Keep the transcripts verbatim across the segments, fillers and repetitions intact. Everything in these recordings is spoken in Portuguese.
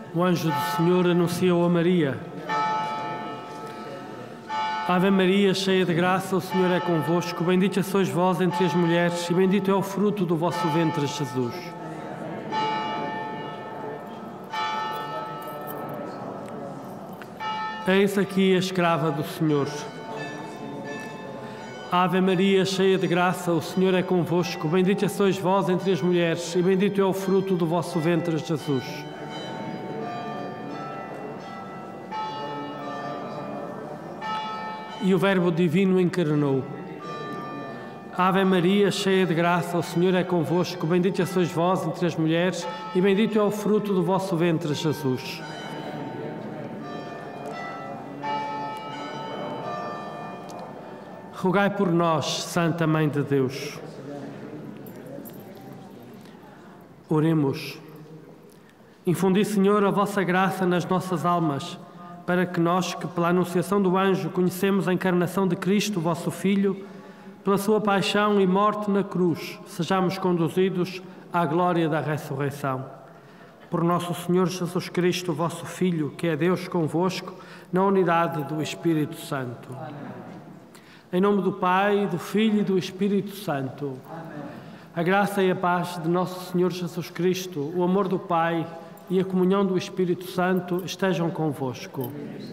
O anjo do Senhor anunciou a Maria. Ave Maria, cheia de graça, o Senhor é convosco. Bendita sois vós entre as mulheres, e bendito é o fruto do vosso ventre, Jesus. Eis aqui a escrava do Senhor. Ave Maria, cheia de graça, o Senhor é convosco. Bendita sois vós entre as mulheres, e bendito é o fruto do vosso ventre, Jesus. E o Verbo Divino encarnou. Ave Maria, cheia de graça, o Senhor é convosco. Bendita sois vós entre as mulheres, e bendito é o fruto do vosso ventre, Jesus. Rogai por nós, Santa Mãe de Deus. Oremos. Infundi, Senhor, a vossa graça nas nossas almas, para que nós, que pela anunciação do anjo conhecemos a encarnação de Cristo, vosso Filho, pela sua paixão e morte na cruz, sejamos conduzidos à glória da ressurreição. Por nosso Senhor Jesus Cristo, vosso Filho, que é Deus convosco, na unidade do Espírito Santo. Em nome do Pai, do Filho e do Espírito Santo. A graça e a paz de nosso Senhor Jesus Cristo, o amor do Pai e a comunhão do Espírito Santo estejam convosco.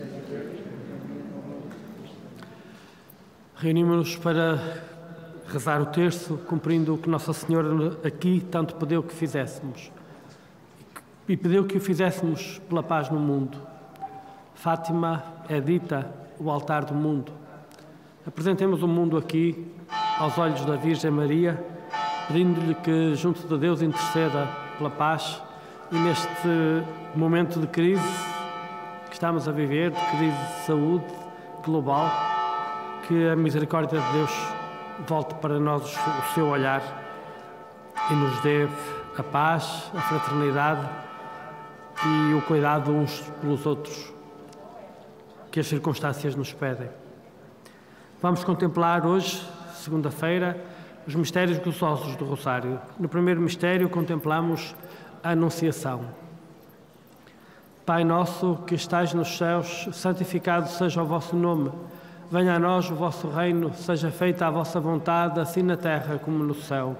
Reunimos-nos para rezar o terço, cumprindo o que Nossa Senhora aqui tanto pediu que fizéssemos. E pediu que o fizéssemos pela paz no mundo. Fátima é dita o altar do mundo. Apresentemos o mundo aqui, aos olhos da Virgem Maria, pedindo-lhe que, junto de Deus, interceda pela paz e neste momento de crise que estamos a viver, de crise de saúde global, que a misericórdia de Deus volte para nós o seu olhar e nos dê a paz, a fraternidade e o cuidado uns pelos outros que as circunstâncias nos pedem. Vamos contemplar hoje, segunda-feira, os mistérios gozosos do Rosário. No primeiro mistério contemplamos a Anunciação. Pai nosso que estais nos céus, santificado seja o vosso nome. Venha a nós o vosso reino, seja feita a vossa vontade, assim na terra como no céu.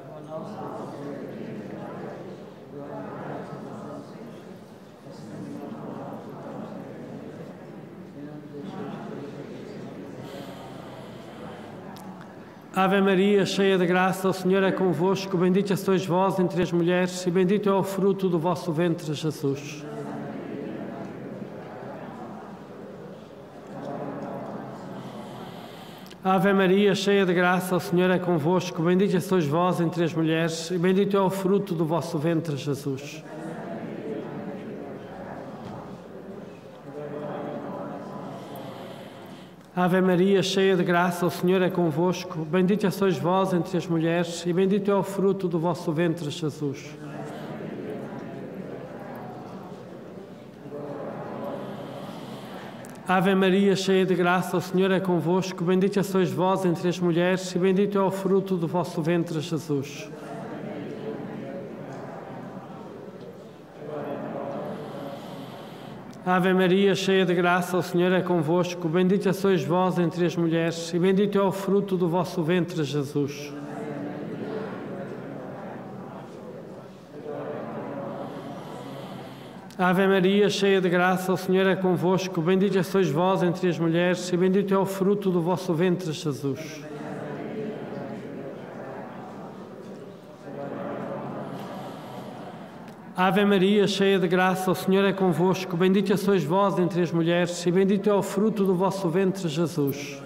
Ave Maria, cheia de graça, o Senhor é convosco. Bendita sois vós entre as mulheres, e bendito é o fruto do vosso ventre, Jesus. Ave Maria, cheia de graça, o Senhor é convosco. Bendita sois vós entre as mulheres, e bendito é o fruto do vosso ventre, Jesus. Ave Maria, cheia de graça, o Senhor é convosco. Bendita sois vós entre as mulheres, e bendito é o fruto do vosso ventre, Jesus. Ave Maria, cheia de graça, o Senhor é convosco. Bendita sois vós entre as mulheres, e bendito é o fruto do vosso ventre, Jesus. Ave Maria, cheia de graça, o Senhor é convosco. Bendita sois vós entre as mulheres, e bendito é o fruto do vosso ventre, Jesus. Ave Maria, cheia de graça, o Senhor é convosco. Bendita sois vós entre as mulheres, e bendito é o fruto do vosso ventre, Jesus. Ave Maria, cheia de graça, o Senhor é convosco. Bendita sois vós entre as mulheres, e bendito é o fruto do vosso ventre, Jesus.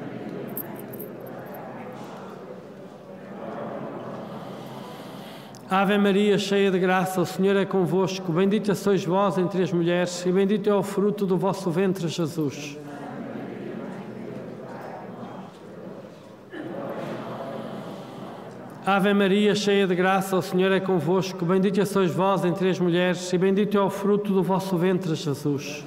Ave Maria, cheia de graça, o Senhor é convosco. Bendita sois vós entre as mulheres, e bendito é o fruto do vosso ventre, Jesus. Ave Maria, cheia de graça, o Senhor é convosco. Bendita sois vós entre as mulheres, e bendito é o fruto do vosso ventre, Jesus.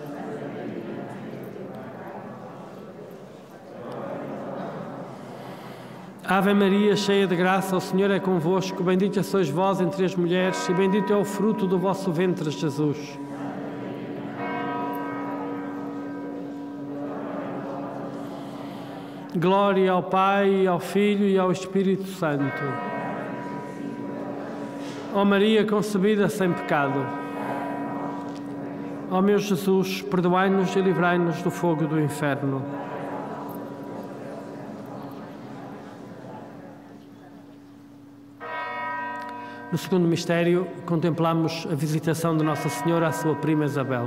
Ave Maria, cheia de graça, o Senhor é convosco. Bendita sois vós entre as mulheres, e bendito é o fruto do vosso ventre, Jesus. Glória ao Pai, ao Filho e ao Espírito Santo. Ó Maria concebida sem pecado. Ó meu Jesus, perdoai-nos e livrai-nos do fogo do inferno. No segundo mistério, contemplamos a visitação de Nossa Senhora à sua prima Isabel.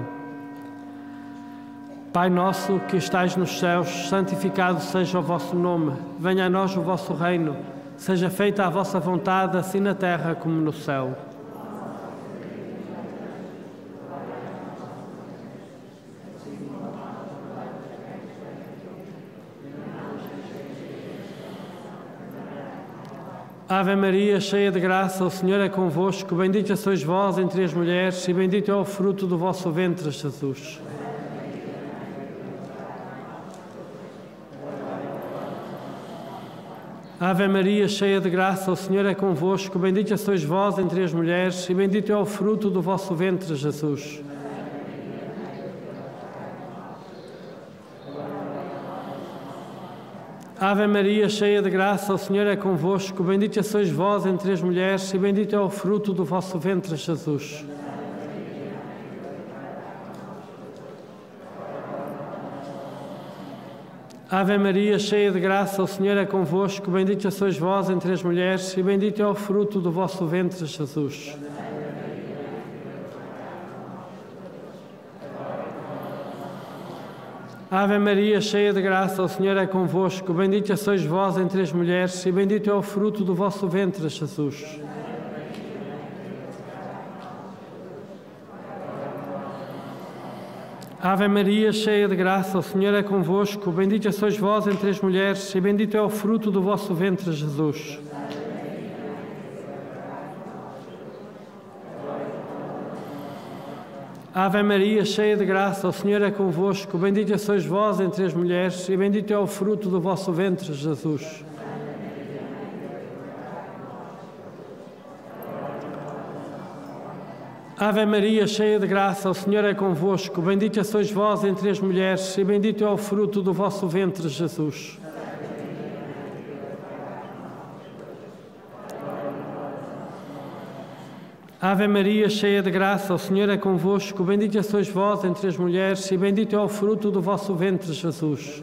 Pai nosso, que estais nos céus, santificado seja o vosso nome. Venha a nós o vosso reino. Seja feita a vossa vontade, assim na terra como no céu. Ave Maria, cheia de graça, o Senhor é convosco. Bendita sois vós entre as mulheres e bendito é o fruto do vosso ventre, Jesus. Ave Maria, cheia de graça, o Senhor é convosco. Bendita sois vós entre as mulheres e bendito é o fruto do vosso ventre, Jesus. Ave Maria, cheia de graça, o Senhor é convosco. Bendita sois vós entre as mulheres e bendito é o fruto do vosso ventre, Jesus. Ave Maria, cheia de graça, o Senhor é convosco. Bendita sois vós entre as mulheres e bendito é o fruto do vosso ventre, Jesus. Ave Maria, cheia de graça, o Senhor é convosco. Bendita sois vós entre as mulheres e bendito é o fruto do vosso ventre, Jesus. Ave Maria, cheia de graça, o Senhor é convosco. Bendita sois vós entre as mulheres e bendito é o fruto do vosso ventre, Jesus. Ave Maria, cheia de graça, o Senhor é convosco. Bendita sois vós entre as mulheres e bendito é o fruto do vosso ventre, Jesus. Ave Maria, cheia de graça, o Senhor é convosco. Bendita sois vós entre as mulheres e bendito é o fruto do vosso ventre, Jesus. Ave Maria, cheia de graça, o Senhor é convosco. Bendita sois vós entre as mulheres e bendito é o fruto do vosso ventre, Jesus.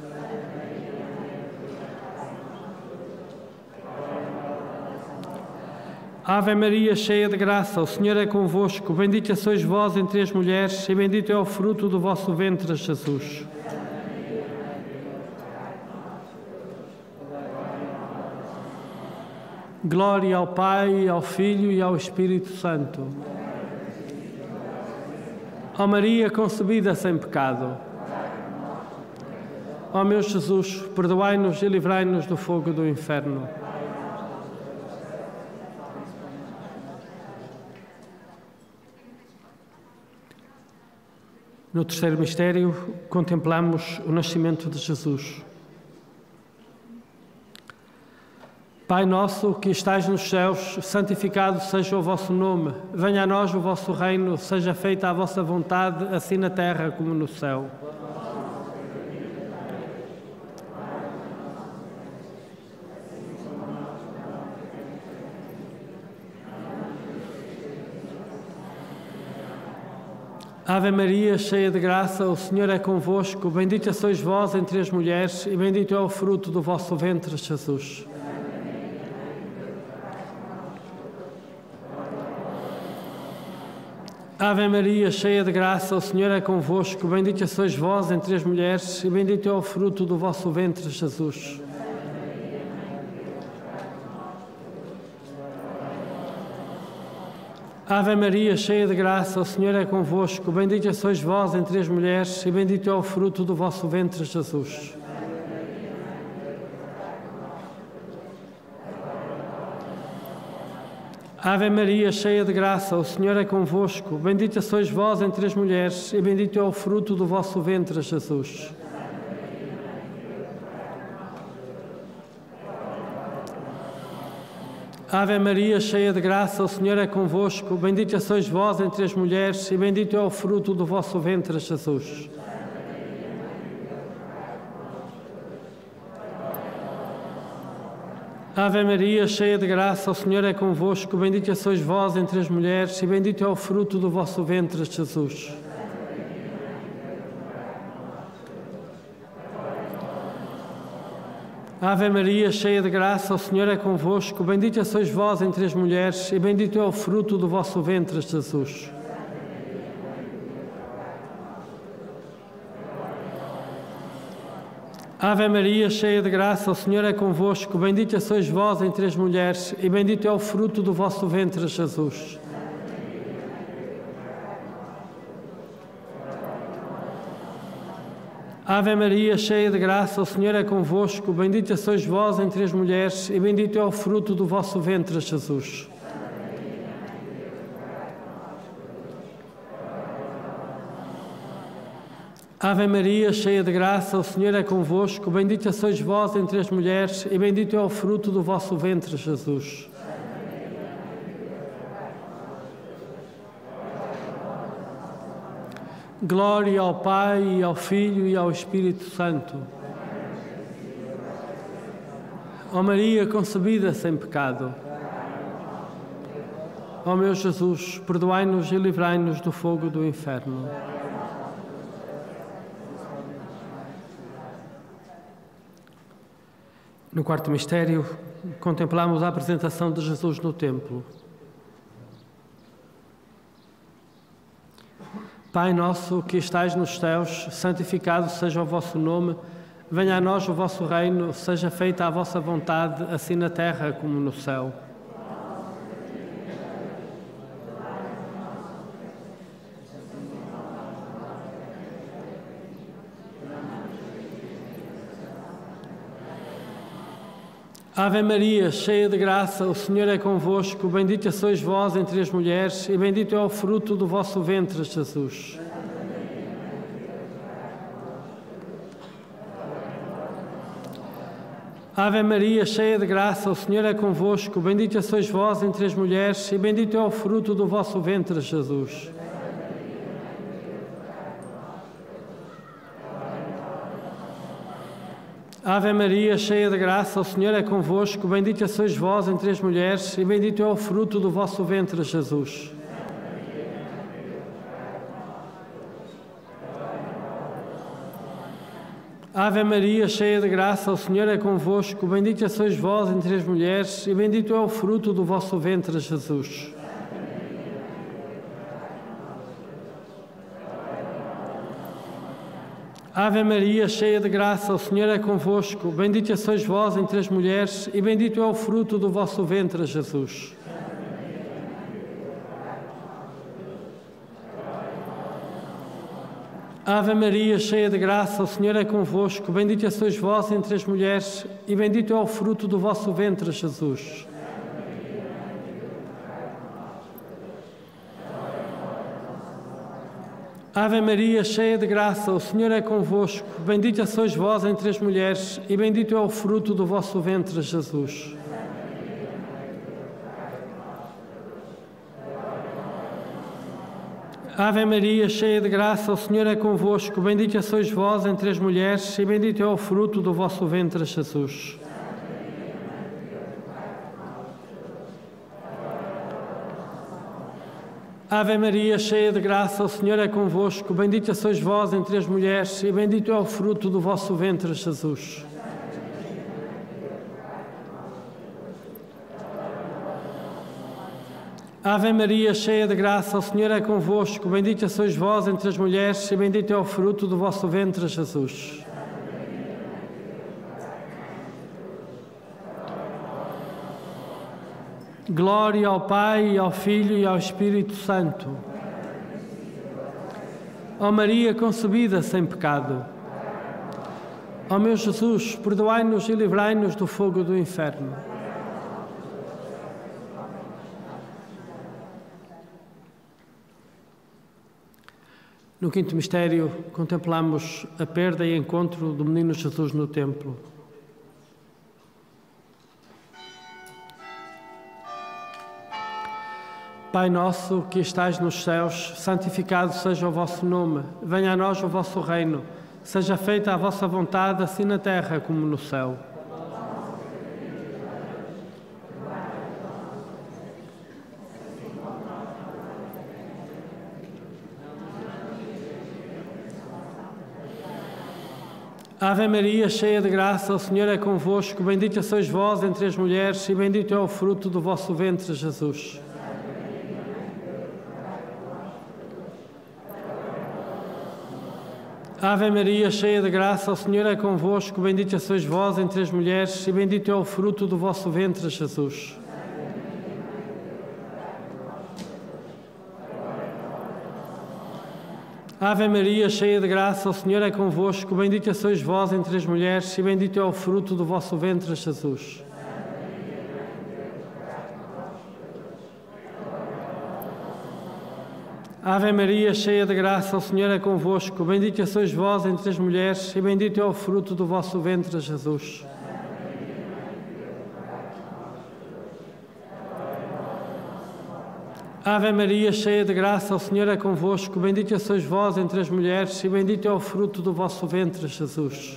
Ave Maria, cheia de graça, o Senhor é convosco. Bendita sois vós entre as mulheres e bendito é o fruto do vosso ventre, Jesus. Glória ao Pai, ao Filho e ao Espírito Santo. Ó Maria concebida sem pecado. Ó meu Jesus, perdoai-nos e livrai-nos do fogo do inferno. No terceiro mistério, contemplamos o nascimento de Jesus. Pai nosso, que estais nos céus, santificado seja o vosso nome. Venha a nós o vosso reino, seja feita a vossa vontade, assim na terra como no céu. Ave Maria, cheia de graça, o Senhor é convosco. Bendita sois vós entre as mulheres e bendito é o fruto do vosso ventre, Jesus. Ave Maria, cheia de graça, o Senhor é convosco. Bendita sois vós entre as mulheres e bendito é o fruto do vosso ventre, Jesus. Ave Maria, cheia de graça, o Senhor é convosco. Bendita sois vós entre as mulheres e bendito é o fruto do vosso ventre, Jesus. Ave Maria, cheia de graça, o Senhor é convosco. Bendita sois vós entre as mulheres e bendito é o fruto do vosso ventre, Jesus. Ave Maria, cheia de graça, o Senhor é convosco. Bendita sois vós entre as mulheres e bendito é o fruto do vosso ventre, Jesus. Ave Maria, cheia de graça, o Senhor é convosco. Bendita sois vós entre as mulheres e bendito é o fruto do vosso ventre, Jesus. Ave Maria, cheia de graça, o Senhor é convosco. Bendita sois vós entre as mulheres e bendito é o fruto do vosso ventre, Jesus. Ave Maria, cheia de graça, o Senhor é convosco. Bendita sois vós entre as mulheres e bendito é o fruto do vosso ventre, Jesus. Ave Maria, cheia de graça, o Senhor é convosco. Bendita sois vós entre as mulheres e bendito é o fruto do vosso ventre, Jesus. Ave Maria, cheia de graça, o Senhor é convosco. Bendita sois vós entre as mulheres e bendito é o fruto do vosso ventre, Jesus. Glória ao Pai, e ao Filho e ao Espírito Santo. Ó Maria concebida sem pecado. Ó meu Jesus, perdoai-nos e livrai-nos do fogo do inferno. No quarto mistério, contemplamos a apresentação de Jesus no templo. Pai nosso, que estais nos céus, santificado seja o vosso nome, venha a nós o vosso reino, seja feita a vossa vontade, assim na terra como no céu. Ave Maria, cheia de graça, o Senhor é convosco. Bendita sois vós entre as mulheres e bendito é o fruto do vosso ventre, Jesus. Ave Maria, cheia de graça, o Senhor é convosco. Bendita sois vós entre as mulheres e bendito é o fruto do vosso ventre, Jesus. Ave Maria, cheia de graça, o Senhor é convosco. Bendita sois vós entre as mulheres e bendito é o fruto do vosso ventre, Jesus. Ave Maria, cheia de graça, o Senhor é convosco. Bendita sois vós entre as mulheres e bendito é o fruto do vosso ventre, Jesus. Ave Maria, cheia de graça, o Senhor é convosco. Bendita sois vós entre as mulheres e bendito é o fruto do vosso ventre, Jesus. Ave Maria, cheia de graça, o Senhor é convosco. Bendita sois vós entre as mulheres e bendito é o fruto do vosso ventre, Jesus. Ave Maria, cheia de graça, o Senhor é convosco. Bendita sois vós entre as mulheres e bendito é o fruto do vosso ventre, Jesus. Ave Maria, cheia de graça, o Senhor é convosco. Bendita sois vós entre as mulheres e bendito é o fruto do vosso ventre, Jesus. Ave Maria, cheia de graça, o Senhor é convosco. Bendita sois vós entre as mulheres e bendito é o fruto do vosso ventre, Jesus. Ave Maria, cheia de graça, o Senhor é convosco. Bendita sois vós entre as mulheres e bendito é o fruto do vosso ventre, Jesus. Glória ao Pai, ao Filho e ao Espírito Santo. Ó Maria concebida sem pecado. Ó meu Jesus, perdoai-nos e livrai-nos do fogo do inferno. No quinto mistério, contemplamos a perda e encontro do menino Jesus no templo. Pai nosso, que estais nos céus, santificado seja o vosso nome. Venha a nós o vosso reino. Seja feita a vossa vontade, assim na terra como no céu. Ave Maria, cheia de graça, o Senhor é convosco. Bendita sois vós entre as mulheres e bendito é o fruto do vosso ventre, Jesus. Ave Maria, cheia de graça, o Senhor é convosco. Bendita sois vós entre as mulheres e bendito é o fruto do vosso ventre, Jesus. Ave Maria, cheia de graça, o Senhor é convosco. Bendita sois vós entre as mulheres e bendito é o fruto do vosso ventre, Jesus. Ave Maria, cheia de graça, o Senhor é convosco. Bendita sois vós entre as mulheres e bendito é o fruto do vosso ventre, Jesus. Ave Maria, cheia de graça, o Senhor é convosco. Bendita sois vós entre as mulheres e bendito é o fruto do vosso ventre, Jesus.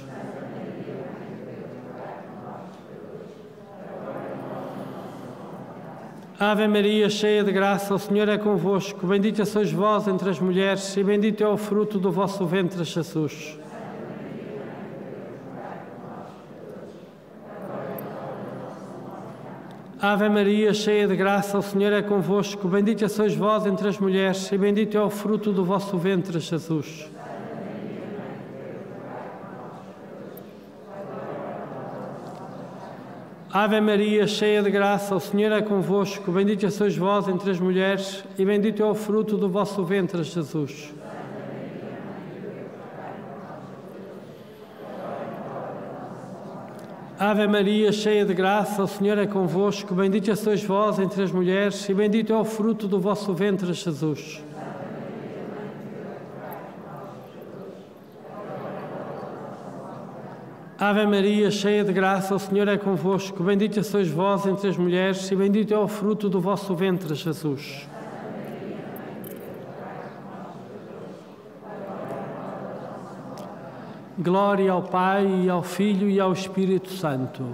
Ave Maria, cheia de graça, o Senhor é convosco. Bendita sois vós entre as mulheres e bendito é o fruto do vosso ventre, Jesus. Ave Maria, cheia de graça, o Senhor é convosco. Bendita sois vós entre as mulheres e bendito é o fruto do vosso ventre, Jesus. Ave Maria, cheia de graça, o Senhor é convosco. Bendita sois vós entre as mulheres e bendito é o fruto do vosso ventre, Jesus. Ave Maria, cheia de graça, o Senhor é convosco. Bendita sois vós entre as mulheres e bendito é o fruto do vosso ventre, Jesus. Ave Maria, cheia de graça, o Senhor é convosco. Bendita sois vós entre as mulheres e bendito é o fruto do vosso ventre, Jesus. Glória ao Pai, e ao Filho e ao Espírito Santo.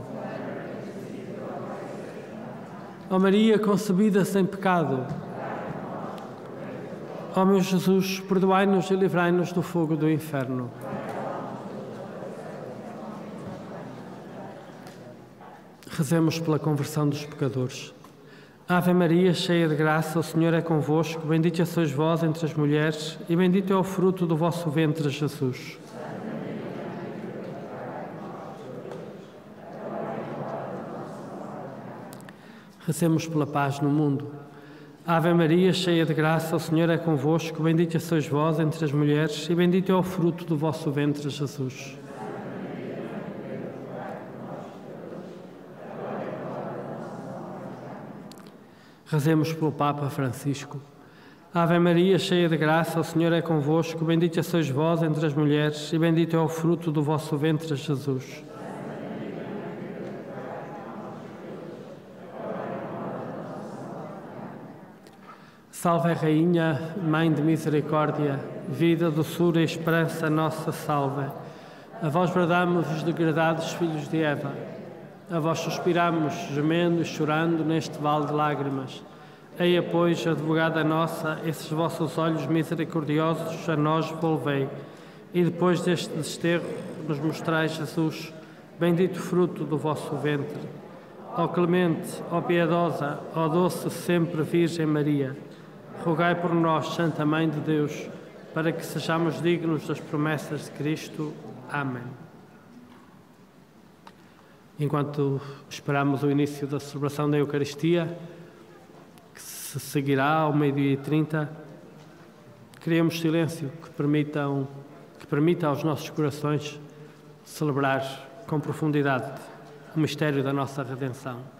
Ó Maria concebida sem pecado, ó meu Jesus, perdoai-nos e livrai-nos do fogo do inferno. Rezemos pela conversão dos pecadores. Ave Maria, cheia de graça, o Senhor é convosco. Bendita sois vós entre as mulheres e bendito é o fruto do vosso ventre, Jesus. Rezemos pela paz no mundo. Ave Maria, cheia de graça, o Senhor é convosco. Bendita sois vós entre as mulheres e bendito é o fruto do vosso ventre, Jesus. Rezemos pelo Papa Francisco. Ave Maria, cheia de graça, o Senhor é convosco. Bendita sois vós entre as mulheres e bendito é o fruto do vosso ventre, Jesus. Salve, Rainha, Mãe de Misericórdia, vida, doçura e esperança nossa, salve. A vós bradamos os degradados filhos de Eva. A vós suspiramos, gemendo e chorando neste vale de lágrimas. Eia, pois, advogada nossa, esses vossos olhos misericordiosos a nós volvei. E depois deste desterro nos mostrai Jesus, bendito fruto do vosso ventre. Ó clemente, ó piedosa, ó doce sempre Virgem Maria, rogai por nós, Santa Mãe de Deus, para que sejamos dignos das promessas de Cristo. Amém. Enquanto esperamos o início da celebração da Eucaristia, que se seguirá ao meio-dia e trinta, criemos silêncio que, permitam, que permita aos nossos corações celebrar com profundidade o mistério da nossa redenção.